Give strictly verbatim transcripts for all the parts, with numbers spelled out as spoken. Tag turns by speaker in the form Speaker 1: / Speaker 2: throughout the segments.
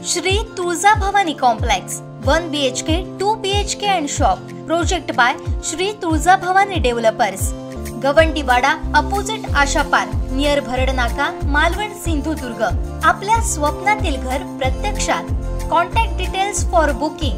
Speaker 1: Shri Tuljabhavani complex one B H K, two B H K and shop. Project by Shri Tuljabhavani developers. Gawandiwada opposite Asha park, near Bharadnaka, Malvan, Sindhudurg. आपल्या स्वप्नातील घर प्रत्यक्षात. Contact details for booking.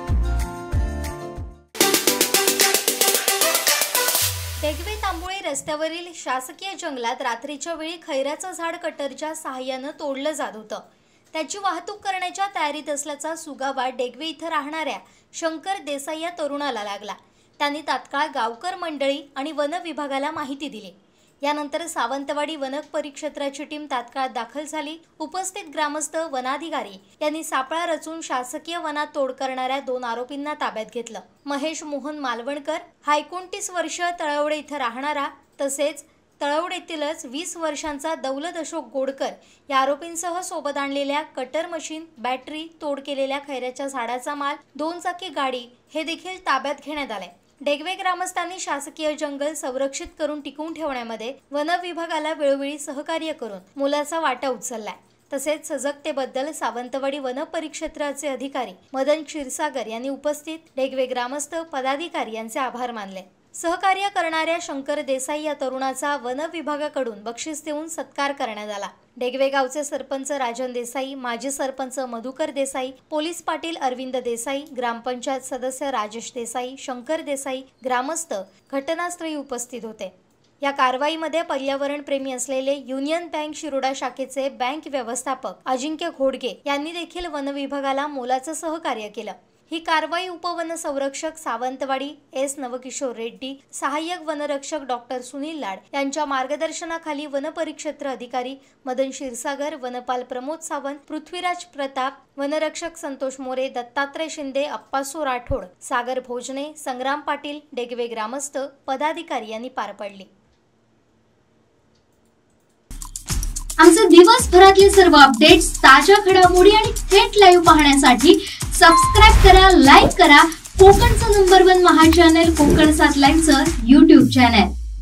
Speaker 1: Degwe Tamboli रस्त्यावरील शासकीय जंगलात रात्रीच्या वेळी खैराचं झाड कटरच्या सहाय्याने तोडलं जात होतं. त्याची वाहतूक करण्याच्या तयारीत असल्याचा सुगावा डेगवे इथं राहणाऱ्या शंकर देसाई या तरुणाला लागला. त्यांनी तात्काळ गावकर मंडळी आणि वन विभागाला माहिती दिली. यानंतर सावंतवाडी वन परिक्षेत्राची टीम तात्काळ दाखल झाली. उपस्थित ग्रामस्थ, वनाधिकारी यांनी सापळा रचून शासकीय वनात तोड करणाऱ्या दोन आरोपींना ताब्यात घेतलं. महेश मोहन मालवणकर हा एकोणतीस वर्ष तळवडे इथं राहणारा, तसेच तळवडेतीलच वीस वर्षांचा दौलत अशोक गोडकर या आरोपींसह सोबत आणलेल्या कटर मशीन, बॅटरी, तोड केलेल्या खैराच्या झाडाचा माल, दोन चाकी गाडी हे देखील ताब्यात घेण्यात आले. डेगवे ग्रामस्थांनी शासकीय जंगल संरक्षित करून टिकवून ठेवण्यामध्ये वन विभागाला वेळोवेळी सहकार्य करून मोलाचा वाटा उचललाय. तसेच सजगतेबद्दल सावंतवाडी वन परिक्षेत्राचे अधिकारी मदन क्षीरसागर यांनी उपस्थित डेगवे ग्रामस्थ, पदाधिकारी यांचे आभार मानले. सहकार्य करणाऱ्या शंकर देसाई या तरुणाचा वन विभागाकडून बक्षीस देऊन सत्कार करण्यात आला. डेगवे गावचे सरपंच राजन देसाई, माजी सरपंच मधुकर देसाई, पोलीस पाटील अरविंद देसाई, ग्रामपंचायत सदस्य राजेश देसाई, शंकर देसाई, ग्रामस्थ घटनास्थळी उपस्थित होते. या कारवाईमध्ये पर्यावरण प्रेमी असलेले युनियन बँक शिरोडा शाखेचे बँक व्यवस्थापक अजिंक्य घोडगे यांनी देखील वन विभागाला मोलाचं सहकार्य केलं. ही कारवाई उपवन संरक्षक सावंतवाडी एस नवकिशोर रेड्डी, सहाय्यक वनरक्षक डॉक्टर सुनील लाड यांच्या मार्गदर्शनाखाली वन परिक्षेत्र अधिकारी मदन क्षीरसागर, वनपाल प्रमोद सावंत, पृथ्वीराज प्रताप, वनरक्षक संतोष मोरे, दत्तात्रय शिंदे, अप्पासो राठोड, सागर भोजने, संग्राम पाटील, डेगवे ग्रामस्थ, पदाधिकारी यांनी पार पडली.
Speaker 2: आमचे दिवसभरातले सर्व अपडेट्स, ताज्या घडामोडी आणि थेट लाईव्ह पाहण्यासाठी सबस्क्राइब करा, लाईक करा कोकणचं नंबर वन महा चॅनल कोकण सात लाईव्हचं यूट्यूब चॅनल.